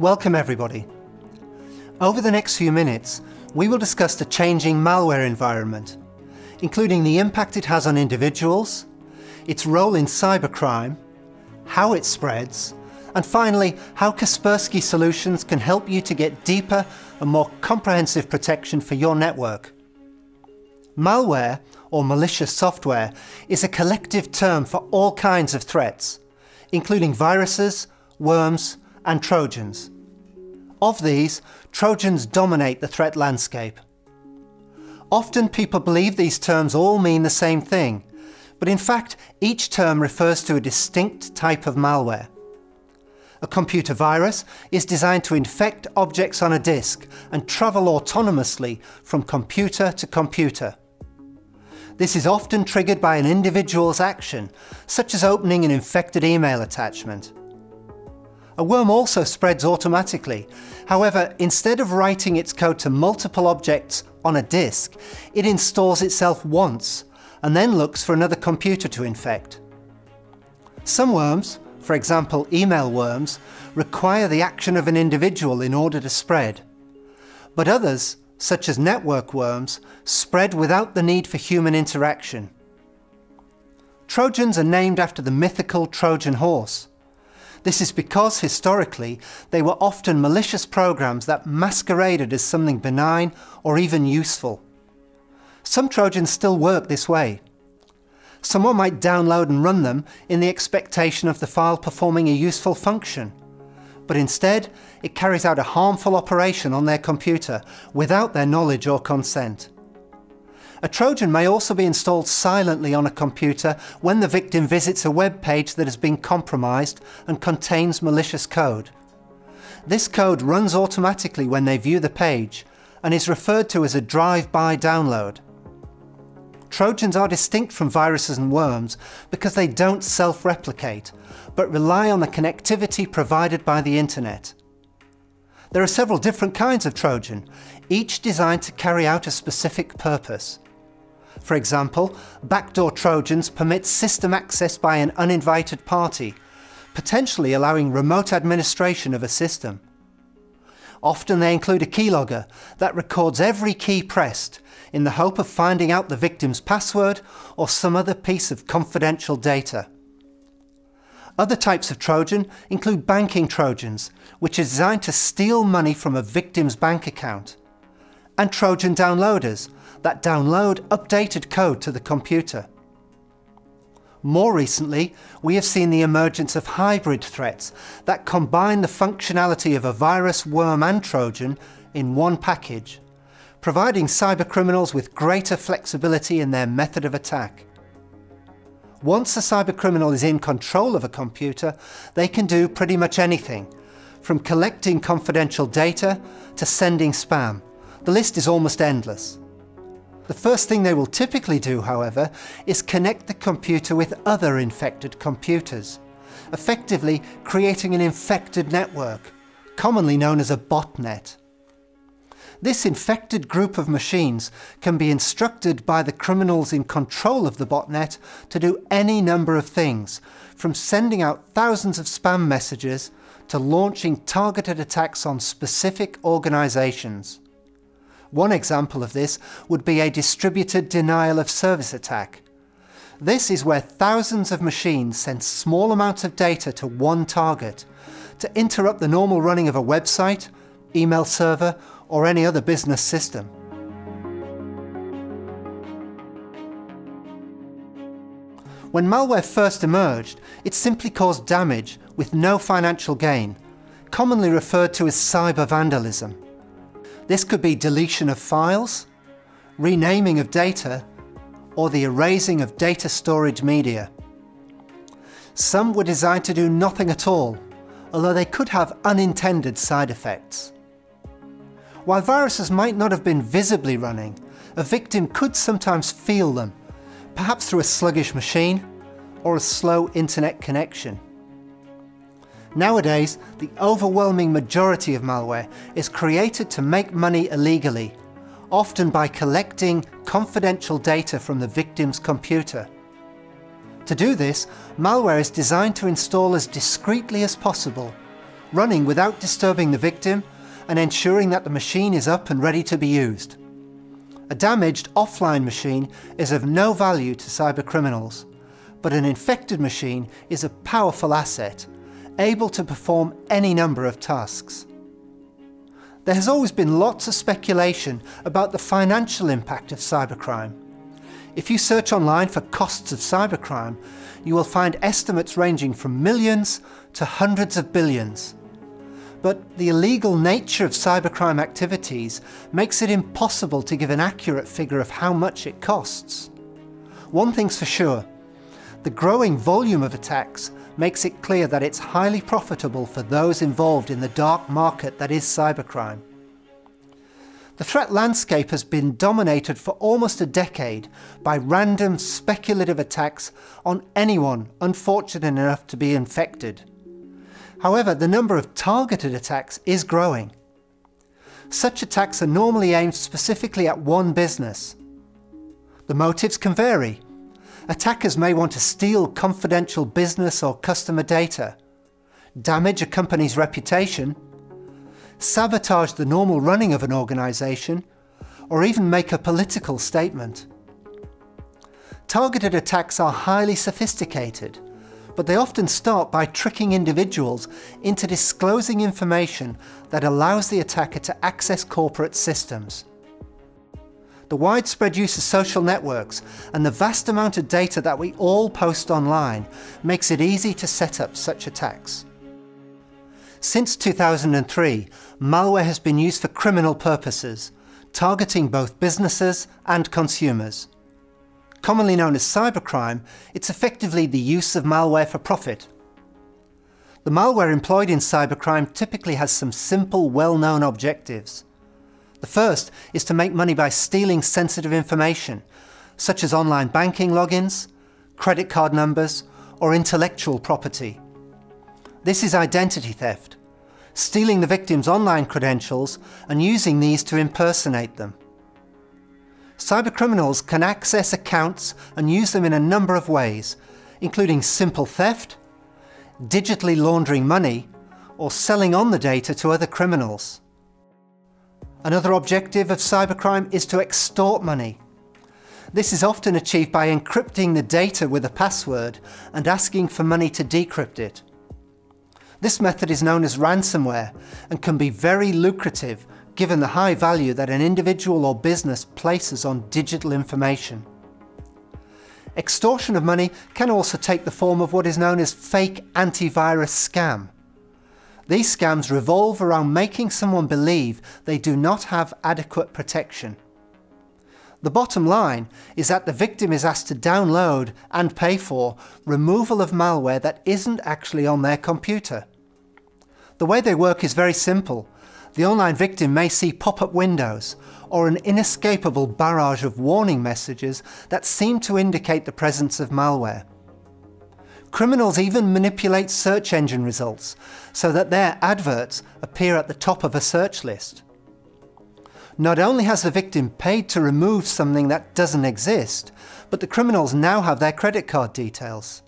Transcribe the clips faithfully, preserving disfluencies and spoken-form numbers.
Welcome everybody. Over the next few minutes, we will discuss the changing malware environment, including the impact it has on individuals, its role in cybercrime, how it spreads, and finally, how Kaspersky Solutions can help you to get deeper and more comprehensive protection for your network. Malware, or malicious software, is a collective term for all kinds of threats, including viruses, worms, and Trojans. Of these, Trojans dominate the threat landscape. Often people believe these terms all mean the same thing, but in fact each term refers to a distinct type of malware. A computer virus is designed to infect objects on a disk and travel autonomously from computer to computer. This is often triggered by an individual's action, such as opening an infected email attachment. A worm also spreads automatically. However, instead of writing its code to multiple objects on a disk, it installs itself once and then looks for another computer to infect. Some worms, for example email worms, require the action of an individual in order to spread. But others, such as network worms, spread without the need for human interaction. Trojans are named after the mythical Trojan horse. This is because, historically, they were often malicious programs that masqueraded as something benign or even useful. Some Trojans still work this way. Someone might download and run them in the expectation of the file performing a useful function, but instead it carries out a harmful operation on their computer without their knowledge or consent. A Trojan may also be installed silently on a computer when the victim visits a web page that has been compromised and contains malicious code. This code runs automatically when they view the page and is referred to as a drive-by download. Trojans are distinct from viruses and worms because they don't self-replicate, but rely on the connectivity provided by the internet. There are several different kinds of Trojan, each designed to carry out a specific purpose. For example, backdoor Trojans permit system access by an uninvited party, potentially allowing remote administration of a system. Often they include a keylogger that records every key pressed in the hope of finding out the victim's password or some other piece of confidential data. Other types of Trojan include banking Trojans, which are designed to steal money from a victim's bank account, and Trojan downloaders that download updated code to the computer. More recently, we have seen the emergence of hybrid threats that combine the functionality of a virus, worm and Trojan in one package, providing cybercriminals with greater flexibility in their method of attack. Once a cybercriminal is in control of a computer, they can do pretty much anything, from collecting confidential data to sending spam. The list is almost endless. The first thing they will typically do, however, is connect the computer with other infected computers, effectively creating an infected network, commonly known as a botnet. This infected group of machines can be instructed by the criminals in control of the botnet to do any number of things, from sending out thousands of spam messages to launching targeted attacks on specific organizations. One example of this would be a distributed denial of service attack. This is where thousands of machines send small amounts of data to one target to interrupt the normal running of a website, email server, or any other business system. When malware first emerged, it simply caused damage with no financial gain, commonly referred to as cyber vandalism. This could be deletion of files, renaming of data, or the erasing of data storage media. Some were designed to do nothing at all, although they could have unintended side effects. While viruses might not have been visibly running, a victim could sometimes feel them, perhaps through a sluggish machine or a slow internet connection. Nowadays, the overwhelming majority of malware is created to make money illegally, often by collecting confidential data from the victim's computer. To do this, malware is designed to install as discreetly as possible, running without disturbing the victim and ensuring that the machine is up and ready to be used. A damaged offline machine is of no value to cybercriminals, but an infected machine is a powerful asset, able to perform any number of tasks. There has always been lots of speculation about the financial impact of cybercrime. If you search online for costs of cybercrime, you will find estimates ranging from millions to hundreds of billions. But the illegal nature of cybercrime activities makes it impossible to give an accurate figure of how much it costs. One thing's for sure, the growing volume of attacks makes it clear that it's highly profitable for those involved in the dark market that is cybercrime. The threat landscape has been dominated for almost a decade by random speculative attacks on anyone unfortunate enough to be infected. However, the number of targeted attacks is growing. Such attacks are normally aimed specifically at one business. The motives can vary. Attackers may want to steal confidential business or customer data, damage a company's reputation, sabotage the normal running of an organisation, or even make a political statement. Targeted attacks are highly sophisticated, but they often start by tricking individuals into disclosing information that allows the attacker to access corporate systems. The widespread use of social networks and the vast amount of data that we all post online makes it easy to set up such attacks. Since two thousand three, malware has been used for criminal purposes, targeting both businesses and consumers. Commonly known as cybercrime, it's effectively the use of malware for profit. The malware employed in cybercrime typically has some simple, well-known objectives. The first is to make money by stealing sensitive information, such as online banking logins, credit card numbers, or intellectual property. This is identity theft, stealing the victim's online credentials and using these to impersonate them. Cybercriminals can access accounts and use them in a number of ways, including simple theft, digitally laundering money, or selling on the data to other criminals. Another objective of cybercrime is to extort money. This is often achieved by encrypting the data with a password and asking for money to decrypt it. This method is known as ransomware and can be very lucrative given the high value that an individual or business places on digital information. Extortion of money can also take the form of what is known as fake antivirus scam. These scams revolve around making someone believe they do not have adequate protection. The bottom line is that the victim is asked to download and pay for removal of malware that isn't actually on their computer. The way they work is very simple. The online victim may see pop-up windows or an inescapable barrage of warning messages that seem to indicate the presence of malware. Criminals even manipulate search engine results so that their adverts appear at the top of a search list. Not only has the victim paid to remove something that doesn't exist, but the criminals now have their credit card details.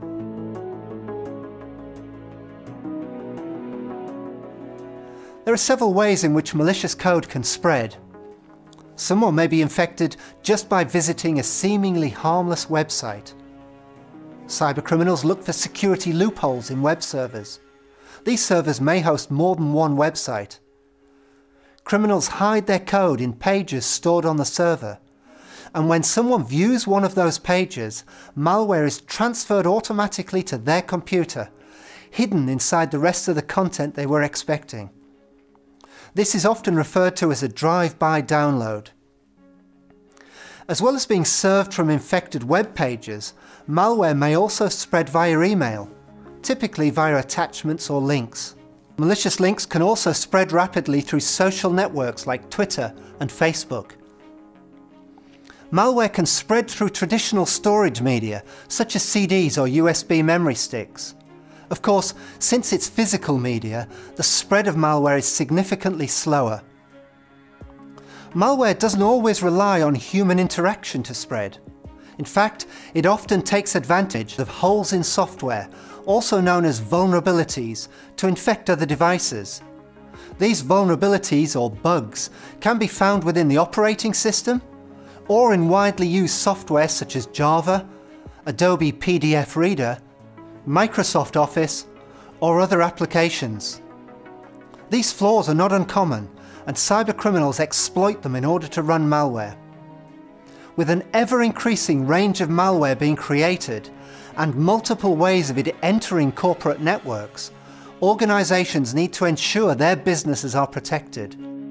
There are several ways in which malicious code can spread. Someone may be infected just by visiting a seemingly harmless website. Cybercriminals look for security loopholes in web servers. These servers may host more than one website. Criminals hide their code in pages stored on the server, and when someone views one of those pages, malware is transferred automatically to their computer, hidden inside the rest of the content they were expecting. This is often referred to as a drive-by download. As well as being served from infected web pages, malware may also spread via email, typically via attachments or links. Malicious links can also spread rapidly through social networks like Twitter and Facebook. Malware can spread through traditional storage media, such as C Ds or U S B memory sticks. Of course, since it's physical media, the spread of malware is significantly slower. Malware doesn't always rely on human interaction to spread. In fact, it often takes advantage of holes in software also known as vulnerabilities, to infect other devices. These vulnerabilities, or bugs, can be found within the operating system or in widely used software such as Java, Adobe P D F Reader, Microsoft Office, or other applications. These flaws are not uncommon, and cybercriminals exploit them in order to run malware. With an ever-increasing range of malware being created and multiple ways of it entering corporate networks, organizations need to ensure their businesses are protected.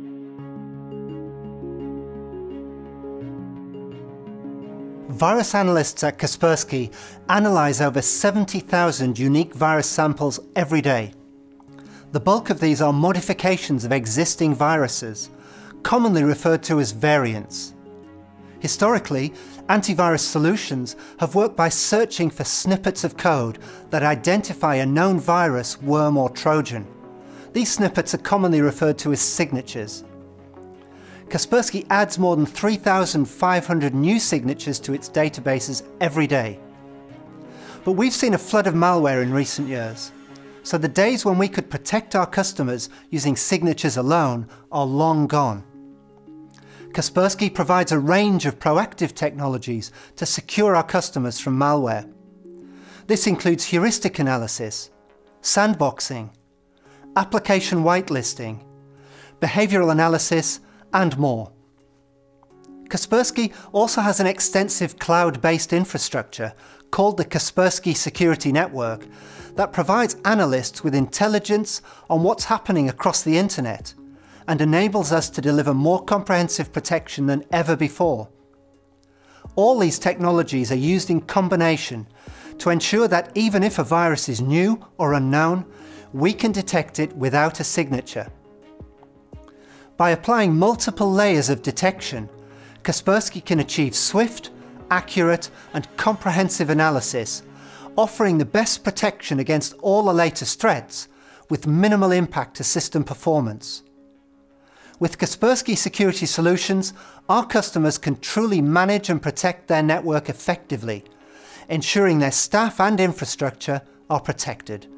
Virus analysts at Kaspersky analyze over seventy thousand unique virus samples every day. The bulk of these are modifications of existing viruses, commonly referred to as variants. Historically, antivirus solutions have worked by searching for snippets of code that identify a known virus, worm, or Trojan. These snippets are commonly referred to as signatures. Kaspersky adds more than three thousand five hundred new signatures to its databases every day. But we've seen a flood of malware in recent years, so the days when we could protect our customers using signatures alone are long gone. Kaspersky provides a range of proactive technologies to secure our customers from malware. This includes heuristic analysis, sandboxing, application whitelisting, behavioral analysis, and more. Kaspersky also has an extensive cloud-based infrastructure called the Kaspersky Security Network that provides analysts with intelligence on what's happening across the internet and enables us to deliver more comprehensive protection than ever before. All these technologies are used in combination to ensure that even if a virus is new or unknown, we can detect it without a signature. By applying multiple layers of detection, Kaspersky can achieve swift, accurate, and comprehensive analysis, offering the best protection against all the latest threats with minimal impact to system performance. With Kaspersky Security Solutions, our customers can truly manage and protect their network effectively, ensuring their staff and infrastructure are protected.